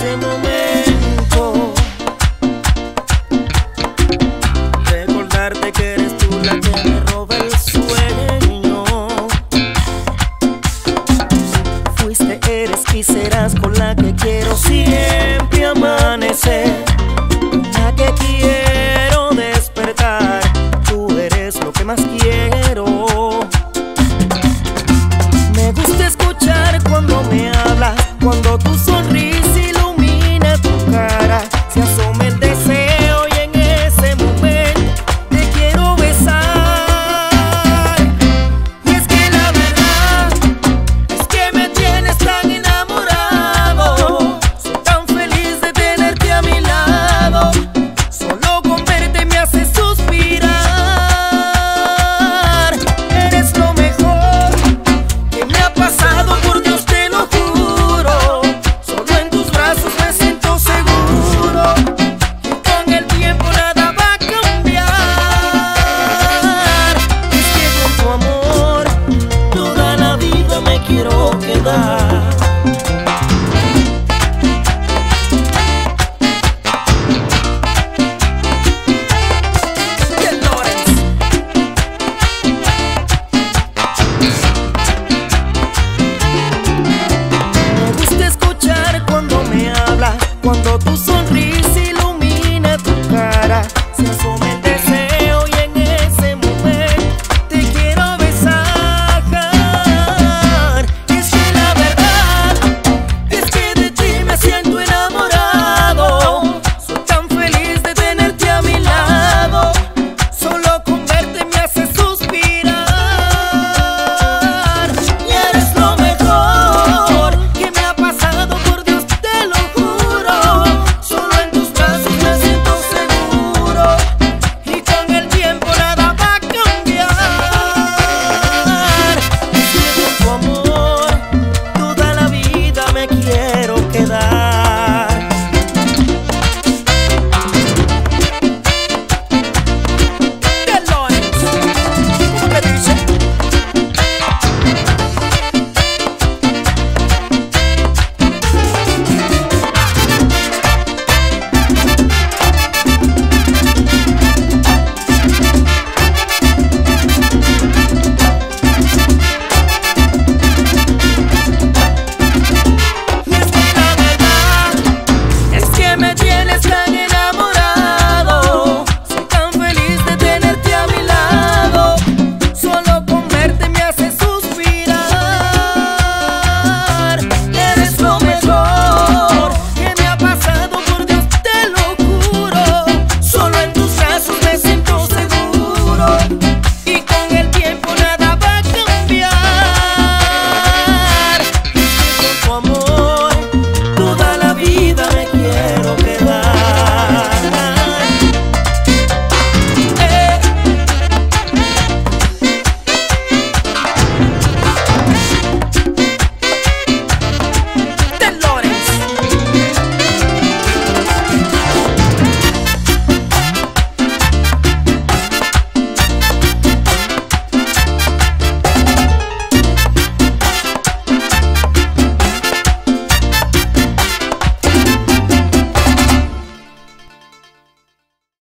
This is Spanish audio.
este momento. Recordarte que eres tú la que me roba el sueño. Fuiste, eres y serás con la que quiero siempre amanecer, la que quiero despertar. Tú eres lo que más quiero. Me gusta escuchar cuando me hablas, cuando tu sonrisa ilumina tu cara, se asoma el deseo y en ese momento te quiero besar. Y es que la verdad es que me tienes tan enamorado. Soy tan feliz de tenerte a mi lado. Solo con verte me hace suspirar. Eres lo mejor que me ha pasado, por Dios te lo juro. Solo en tus brazos me siento seguro, que con el tiempo nada va a cambiar. Es que con tu amor toda la vida me quiero quedar. Me gusta escuchar cuando me hablas, cuando tú